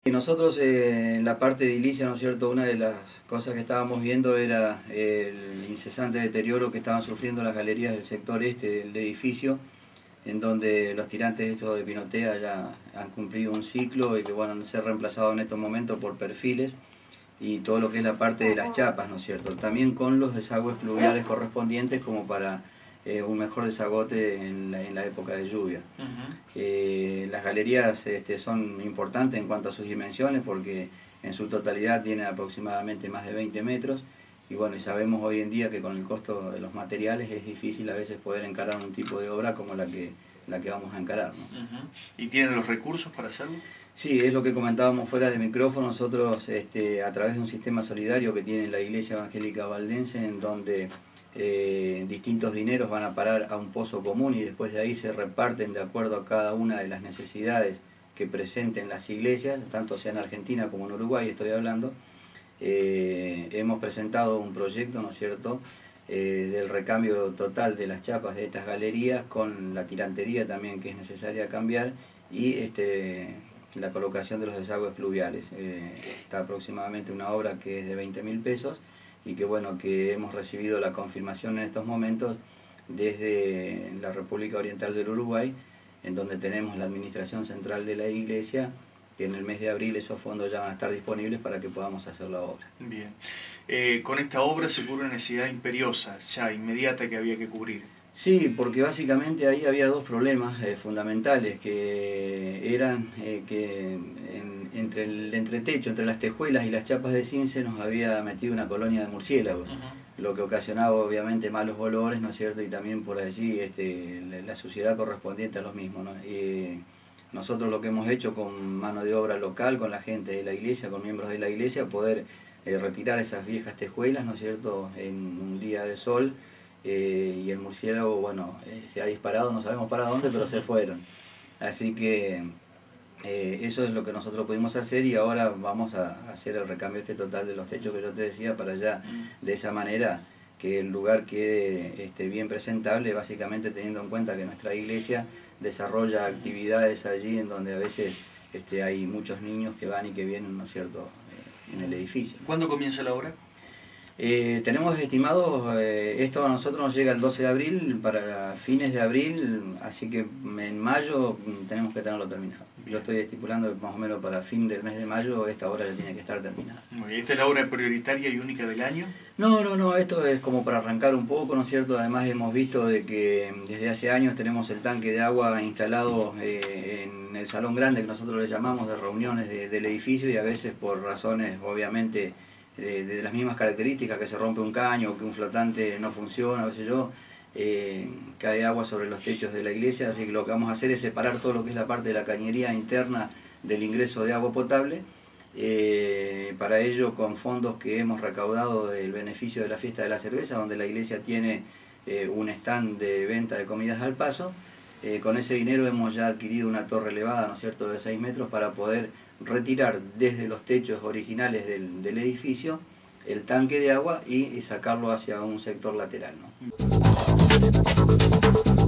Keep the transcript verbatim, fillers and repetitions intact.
Y nosotros eh, en la parte edilicia, ¿no es cierto?, una de las cosas que estábamos viendo era el incesante deterioro que estaban sufriendo las galerías del sector este del edificio, en donde los tirantes estos de pinotea ya han cumplido un ciclo y que bueno, han de ser reemplazados en estos momentos por perfiles y todo lo que es la parte de las chapas, ¿no es cierto?, también con los desagües pluviales correspondientes como para eh, un mejor desagote en la, en la época de lluvia. Uh-huh. eh, las galerías este, son importantes en cuanto a sus dimensiones porque en su totalidad tienen aproximadamente más de veinte metros y bueno, y sabemos hoy en día que con el costo de los materiales es difícil a veces poder encarar un tipo de obra como la que, la que vamos a encarar, ¿no? Uh-huh. ¿Y tienen los recursos para hacerlo? Sí, es lo que comentábamos fuera de micrófono. Nosotros este, a través de un sistema solidario que tiene la Iglesia Evangélica Valdense, en donde eh, distintos dineros van a parar a un pozo común y después de ahí se reparten de acuerdo a cada una de las necesidades que presenten las iglesias, tanto sea en Argentina como en Uruguay estoy hablando. Eh, hemos presentado un proyecto, ¿no es cierto?, eh, del recambio total de las chapas de estas galerías con la tirantería también que es necesaria cambiar y este, la colocación de los desagües pluviales. Eh, está aproximadamente una obra que es de veinte mil pesos y que bueno, que hemos recibido la confirmación en estos momentos desde la República Oriental del Uruguay, en donde tenemos la administración central de la iglesia, que en el mes de abril esos fondos ya van a estar disponibles para que podamos hacer la obra. Bien. Eh, con esta obra se cubre una necesidad imperiosa, ya inmediata, que había que cubrir. Sí, porque básicamente ahí había dos problemas eh, fundamentales, que eran eh, que en, entre el entretecho, entre las tejuelas y las chapas de zinc se nos había metido una colonia de murciélagos, uh-huh. Lo que ocasionaba obviamente malos olores, ¿no es cierto?, y también por allí este, la, la suciedad correspondiente a los mismos, ¿no? Y nosotros lo que hemos hecho con mano de obra local, con la gente de la iglesia, con miembros de la iglesia, poder eh, retirar esas viejas tejuelas, ¿no es cierto?, en un día de sol. Eh, y el murciélago, bueno, eh, se ha disparado, no sabemos para dónde, pero se fueron. Así que eh, eso es lo que nosotros pudimos hacer y ahora vamos a hacer el recambio este total de los techos que yo te decía para ya, de esa manera, que el lugar quede este, bien presentable, básicamente teniendo en cuenta que nuestra iglesia desarrolla actividades allí en donde a veces este, hay muchos niños que van y que vienen, ¿no es cierto?, eh, en el edificio. ¿Cuándo comienza la obra? Eh, tenemos estimado, eh, esto a nosotros nos llega el doce de abril, para fines de abril, así que en mayo tenemos que tenerlo terminado. Yo estoy estipulando que más o menos para fin del mes de mayo esta obra ya tiene que estar terminada. Muy bien. ¿Esta es la obra prioritaria y única del año? No, no, no, esto es como para arrancar un poco, ¿no es cierto? Además hemos visto de que desde hace años tenemos el tanque de agua instalado eh, en el salón grande que nosotros le llamamos de reuniones de, del edificio y a veces por razones obviamente de, de las mismas características, que se rompe un caño o que un flotante no funciona, qué sé yo, eh, cae agua sobre los techos de la iglesia, así que lo que vamos a hacer es separar todo lo que es la parte de la cañería interna del ingreso de agua potable. Eh, para ello, con fondos que hemos recaudado del beneficio de la fiesta de la cerveza, donde la iglesia tiene eh, un stand de venta de comidas al paso, eh, con ese dinero hemos ya adquirido una torre elevada, ¿no es cierto?, de seis metros para poder retirar desde los techos originales del, del edificio el tanque de agua y, y sacarlo hacia un sector lateral, ¿no?